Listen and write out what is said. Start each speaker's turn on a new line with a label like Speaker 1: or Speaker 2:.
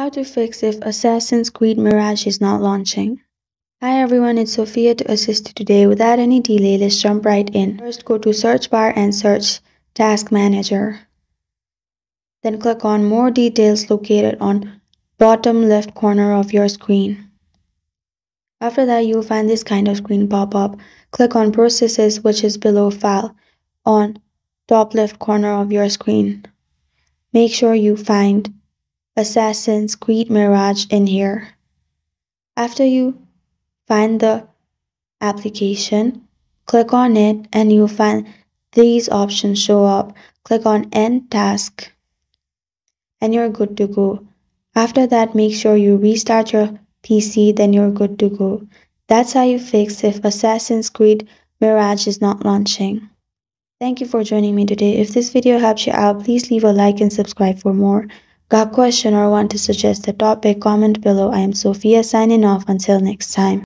Speaker 1: How to fix if Assassin Creed Mirage is not launching. Hi everyone, it's Sophia to assist you today. Without any delay, let's jump right in. First, go to search bar and search Task Manager. Then click on More Details located on bottom left corner of your screen. After that, you'll find this kind of screen pop up. Click on Processes, which is below File on top left corner of your screen. Make sure you find Assassin Creed Mirage in here. After you find the application, click on it and you'll find these options show up. Click on End Task and you're good to go. After that, make sure you restart your PC, then you're good to go. That's how you fix if Assassin Creed Mirage is not launching. Thank you for joining me today. If this video helps you out, please leave a like and subscribe for more. Got a question or want to suggest a topic? Comment below. I am Sophia signing off. Until next time.